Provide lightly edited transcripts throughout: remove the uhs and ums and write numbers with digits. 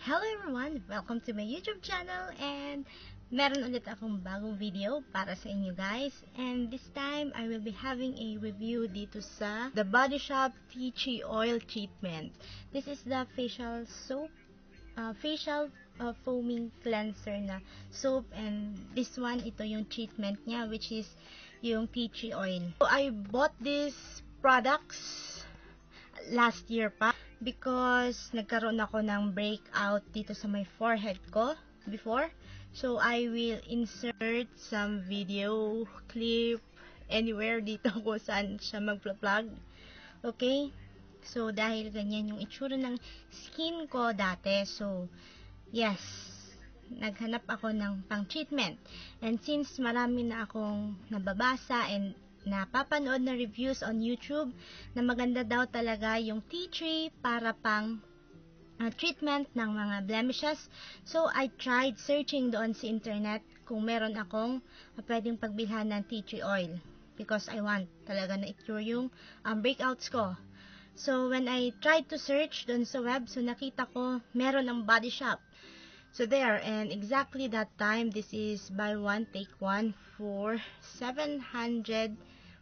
Hello everyone! Welcome to my YouTube channel and meron ulit akong bagong video para sa inyo guys. And this time, I will be having a review dito sa The Body Shop Tea Tree Oil Treatment. This is the facial soap, foaming cleanser na soap, and this one, ito yung treatment niya, which is yung tea tree oil. So, I bought these products last year pa because nagkaroon ako ng breakout dito sa my forehead ko before. So, I will insert some video clip anywhere dito kung saan siya mag-vlog. Okay? So, dahil ganyan yung itsura ng skin ko dati. So, yes, naghanap ako ng pang-treatment. And since marami na akong nababasa and napapanood na reviews on YouTube na maganda daw talaga yung tea tree para pang treatment ng mga blemishes. So, I tried searching doon sa internet kung meron akong pwedeng pagbilhan ng tea tree oil because I want talaga na i-cure yung breakouts ko. So, when I tried to search doon sa web, so nakita ko meron ng Body Shop. So, there, and exactly that time, this is buy one, take one for 740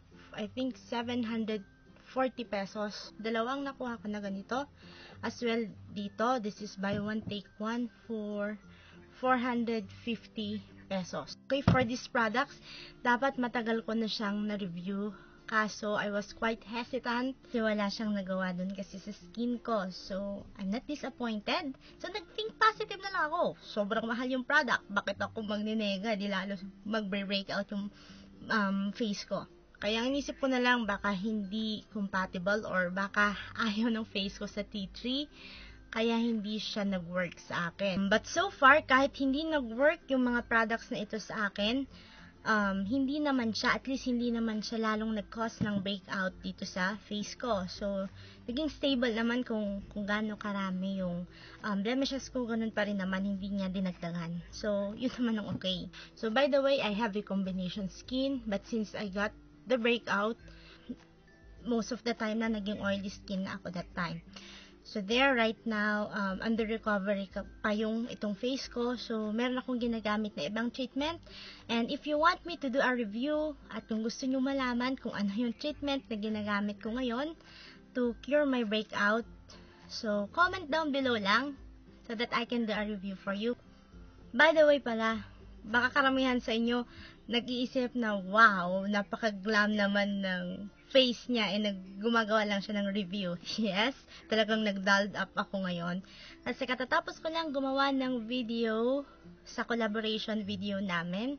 pesos. Dalawang nakuha ko na ganito. As well, dito, this is buy one, take one for 450 pesos. Okay, for these products, dapat matagal ko na siyang na-review. Kaso, I was quite hesitant kasi wala siyang nagawa dun kasi sa skin ko. So, I'm not disappointed. So, nag-think positive na lang ako. Sobrang mahal yung product. Bakit ako magninega? Di lalo mag-break out yung face ko. Kaya ang inisip ko na lang baka hindi compatible or baka ayaw ng face ko sa tea tree. Kaya hindi siya nag-work sa akin. But so far, kahit hindi nag-work yung mga products na ito sa akin, hindi naman siya, at least hindi naman siya lalong nag-cause ng breakout dito sa face ko. So, naging stable naman kung gaano karami yung blemishes ko, ganun pa rin naman, hindi niya dinagdagan. So, yun naman ang okay. So, by the way, I have a combination skin, but since I got the breakout, most of the time na naging oily skin na ako that time. So, there, right now, under recovery pa yung itong face ko. So, meron akong ginagamit na ibang treatment. And if you want me to do a review, at kung gusto nyo malaman kung ano yung treatment na ginagamit ko ngayon to cure my breakout, so, comment down below lang so that I can do a review for you. By the way pala, baka karamihan sa inyo nag-iisip na, wow, napaka-glam naman ng face niya, gumagawa lang siya ng review. Yes, talagang nag-dolled up ako ngayon. Kasi katatapos ko lang gumawa ng video sa collaboration video namin.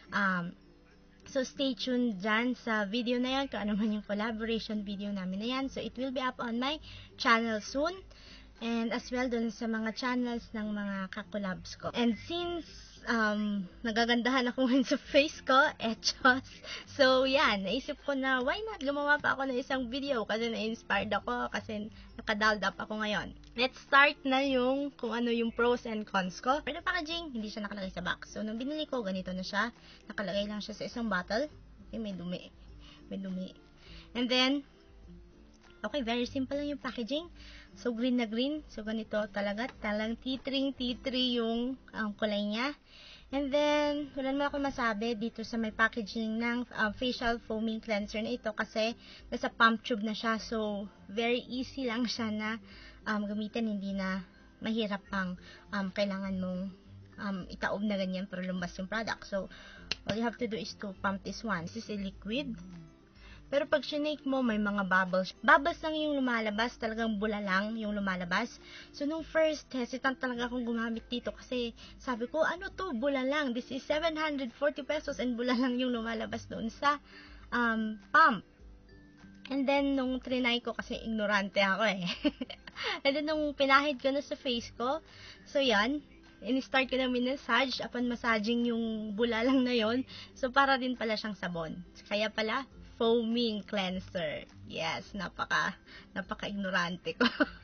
So, stay tuned dyan sa video na yan, kung ano man yung collaboration video namin na yan. So, it will be up on my channel soon. And as well, dun sa mga channels ng mga kakolabs ko. And since nagagandahan ako ngayon sa face ko, etchos. So, yan, naisip ko na, why not? Gumawa pa ako ng isang video kasi na-inspired ako kasi nakadalled up ako ngayon. Let's start na yung kung ano yung pros and cons ko. For the packaging, hindi siya nakalagay sa box. So, nung binili ko, ganito na siya. Nakalagay lang siya sa isang bottle. Okay, may dumi. May dumi. And then, okay, very simple lang yung packaging. So, green na green. So, ganito talaga. Talang tea tree yung kulay niya. And then, wala naman ako masabi dito sa may packaging ng facial foaming cleanser na ito kasi nasa pump tube na siya. So, very easy lang siya na gamitin. Hindi na mahirap pang kailangan mong itaob na ganyan para lumabas yung product. So, all you have to do is to pump this one. This is a liquid. Pero pag sinake mo, may mga bubbles. Bubbles lang yung lumalabas, talagang bula lang yung lumalabas. So, nung first, hesitant talaga akong gumamit dito kasi sabi ko, ano to, bula lang. This is 740 pesos and bula lang yung lumalabas doon sa pump. And then, nung trinay ko, kasi ignorante ako eh. And then, nung pinahid ko na sa face ko, so yan, in-start ko na minasage. Upon massaging yung bula lang na yon, so para din pala siyang sabon. Kaya pala, foaming cleanser. Yes, napaka-ignorante ko.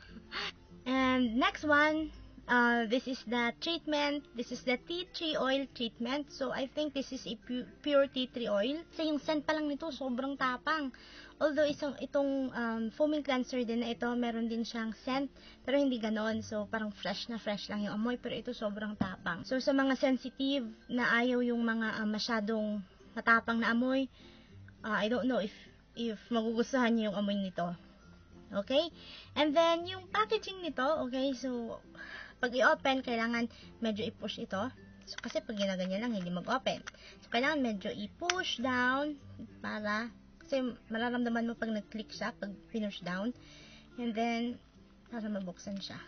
And next one, this is the treatment. This is the tea tree oil treatment. So, I think this is a pure tea tree oil. Kasi yung scent pa lang nito, sobrang tapang. Although itong foaming cleanser din na ito, meron din siyang scent, pero hindi ganon. So, parang fresh na fresh lang yung amoy, pero ito sobrang tapang. So, sa mga sensitive na ayaw yung mga masyadong matapang na amoy, I don't know if magugustuhan niyo yung amoy nito. Okay? And then, yung packaging nito, okay, so, pag i-open, kailangan medyo i-push ito. So, kasi pag ginaganyan lang, hindi mag-open. So, kailangan medyo i-push down kasi mararamdaman mo pag nag-click siya, pag pinush down. And then, para mabuksan siya.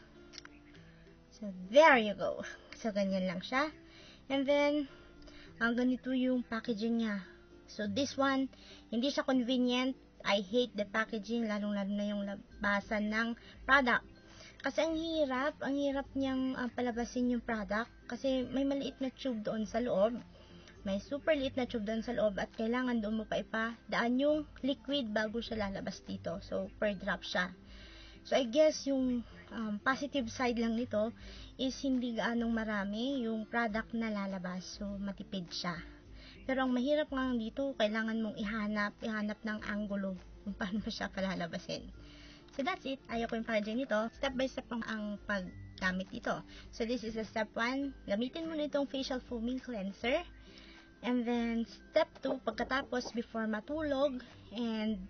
So, there you go. So, ganyan lang siya. And then, ganito yung packaging niya. So, this one, hindi siya convenient. I hate the packaging, lalong-lalo na yung labasan ng product. Kasi ang hirap niyang palabasin yung product. Kasi may maliit na tube doon sa loob. May super liit na tube doon sa loob at kailangan doon mo pa ipadaan yung liquid bago siya lalabas dito. So, per drop siya. So, I guess yung positive side lang nito is hindi gaanong marami yung product na lalabas. So, matipid siya. Pero ang mahirap nga dito, kailangan mong ihanap ng angulo kung paano mo siya palalabasin. So, that's it. Ayaw ko yung packaging nito. Step by step ang paggamit ito. So, this is a step 1. Gamitin mo na itong facial foaming cleanser. And then, step 2, pagkatapos, before matulog, and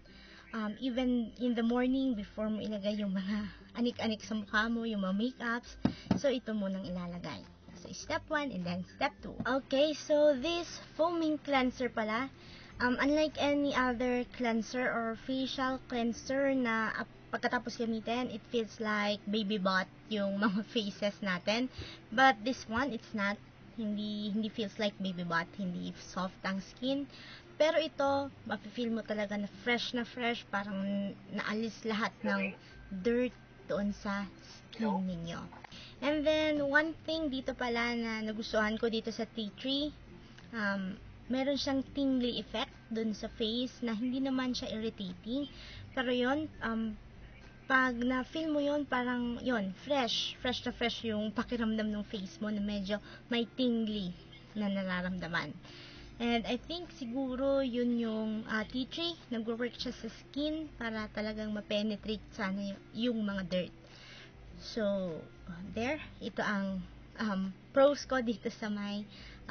even in the morning, before mo ilagay yung mga anik-anik sa mukha mo, yung mga makeups, so ito munang ilalagay. So, step 1 and then step 2. Okay, so this foaming cleanser pala, unlike any other cleanser or facial cleanser na pagkatapos gamitin, it feels like baby bath yung mga faces natin. But this one, it's not. Hindi feels like baby bath, hindi soft ang skin. Pero ito, mafe-feel mo talaga na fresh, parang naalis lahat ng dirt doon sa skin ninyo. And then, one thing dito pala na nagustuhan ko dito sa tea tree, meron siyang tingly effect doon sa face na hindi naman siya irritating. Pero yon pag na-feel mo yon parang yon fresh na fresh yung pakiramdam ng face mo na medyo may tingly na nararamdaman. And I think siguro yun yung tea tree, nag-work siya sa skin para talagang ma-penetrate sana yung mga dirt. So, there, ito ang pros ko dito sa may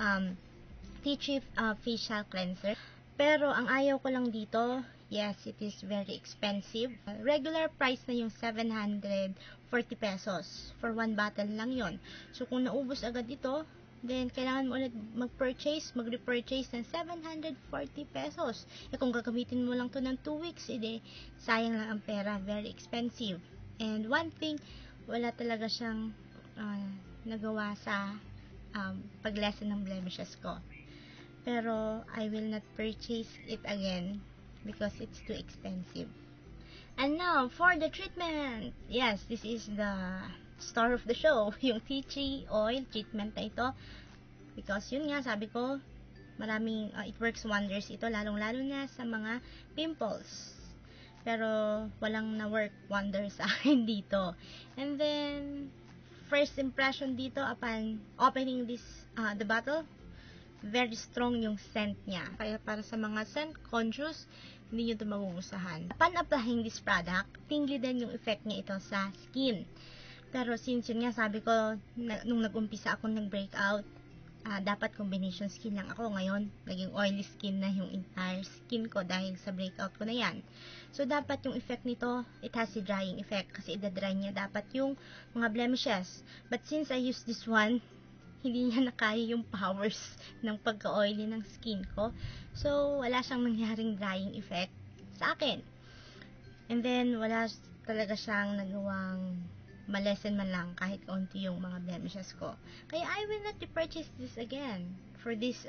tea tree facial cleanser. Pero ang ayaw ko lang dito, yes, it is very expensive. Regular price na yung 740 pesos. For one bottle lang yon. So, kung naubos agad ito, then kailangan mo ulit mag-repurchase ng 740 pesos. Kung gagamitin mo lang to ng 2 weeks, sayang lang ang pera. Very expensive. And one thing, wala talaga siyang nagawa sa pag-lessen ng blemishes ko. Pero I will not purchase it again because it's too expensive. And now, for the treatment. Yes, this is the star of the show. Yung tea tree oil treatment na ito. Because yun nga, sabi ko, maraming, it works wonders ito, lalong-lalo na sa mga pimples. Pero, walang na-work wonders sa akin dito. And then, first impression dito upon opening the bottle, very strong yung scent niya. Kaya para sa mga scent conscious, hindi nyo ito magugustuhan. Upon applying this product, tingly din yung effect niya ito sa skin. Pero since yun nga, sabi ko, nung nag-umpisa ako nag-breakout, dapat combination skin lang ako. Ngayon, naging oily skin na yung entire skin ko dahil sa breakout ko na yan. So, dapat yung effect nito, it has a drying effect kasi idadry niya dapat yung mga blemishes. But since I use this one, hindi niya nakaya yung powers ng pagka-oily ng skin ko. So, wala siyang nangyaring drying effect sa akin. And then, wala talaga siyang nagawang malesen man lang kahit kaunti yung mga blemishes ko. Kaya, I will not repurchase this again. For this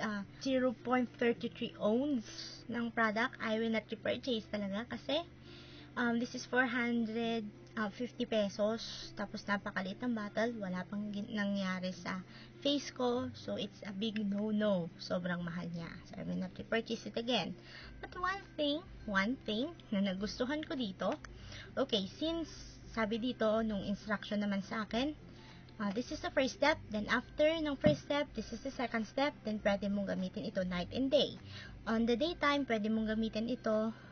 0.33 ounce ng product, I will not repurchase talaga kasi this is 450 pesos. Tapos, napakaliit ng bottle. Wala pang nangyari sa face ko. So, it's a big no-no. Sobrang mahal niya. So, I will not repurchase it again. But one thing na nagustuhan ko dito, okay, since sabi dito, nung instruction naman sa akin, this is the first step, then after ng first step, this is the second step, then pwede mong gamitin ito night and day. On the daytime, pwede mong gamitin ito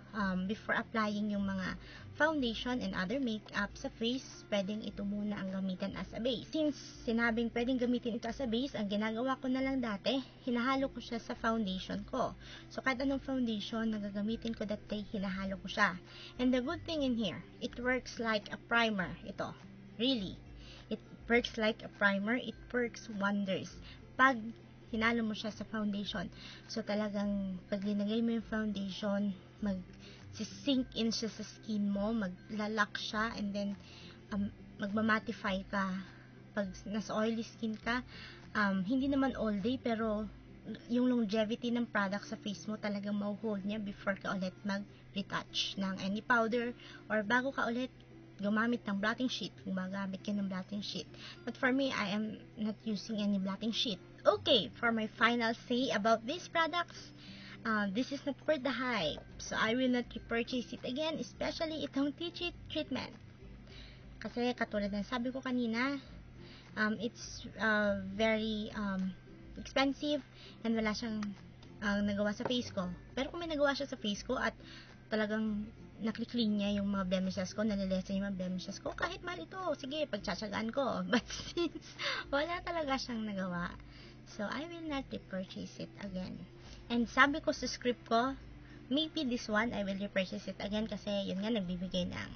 before applying yung mga foundation and other makeup sa face, pwedeng ito muna ang gamitin as a base. Since sinabing pwedeng gamitin ito as a base, ang ginagawa ko na lang dati, hinahalo ko siya sa foundation ko. So, kahit anong foundation na gagamitin ko that day, hinahalo ko siya. And the good thing in here, it works like a primer. Ito, really. It works like a primer. It works wonders. Pag hinalo mo siya sa foundation. So, talagang pag linagay mo yung foundation, mag-sink in siya sa skin mo, maglalak siya, and then, magmamatify ka. Pag nasa oily skin ka, hindi naman all day, pero yung longevity ng product sa face mo talagang ma-hold niya before ka ulit mag-retouch ng any powder, or bago ka ulit gumamit ng blotting sheet, kung magamit ka ng blotting sheet. But for me, I am not using any blotting sheet. Okay, for my final say about these products, this is not worth the hype. So, I will not repurchase it again, especially itong tea tree treatment. Kasi, katulad ng sabi ko kanina, it's very expensive and wala siyang nagawa sa face ko. Pero kung may nagawa siya sa face ko at talagang nakli-clean niya yung mga blemishes ko, nalilesa yung mga blemishes ko, kahit mahal ito, sige, pagtsatsagaan ko. But since wala talaga siyang nagawa, so I will not repurchase it again. And sabi ko sa script ko, maybe this one, I will repurchase it again kasi yun nga, nagbibigay ng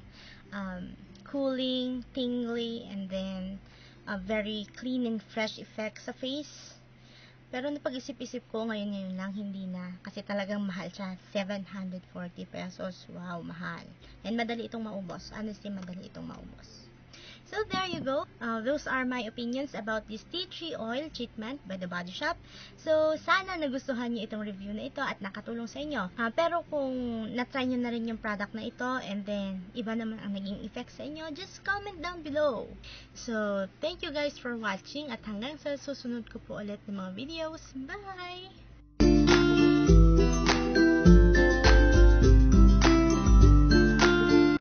cooling, tingly, and then a very clean and fresh effect sa face. Pero napag-isip-isip ko, ngayon lang, hindi na. Kasi talagang mahal siya. 740 pesos. Wow, mahal. And madali itong maubos. Honestly, madali itong maubos. So, there you go. Those are my opinions about this tea tree oil treatment by The Body Shop. So, sana nagustuhan niyo itong review na ito at nakatulong sa inyo. Pero kung na-try niyo na rin yung product na ito and then iba naman ang naging effect sa inyo, just comment down below. So, thank you guys for watching at hanggang sa susunod ko po ulit ng mga videos. Bye!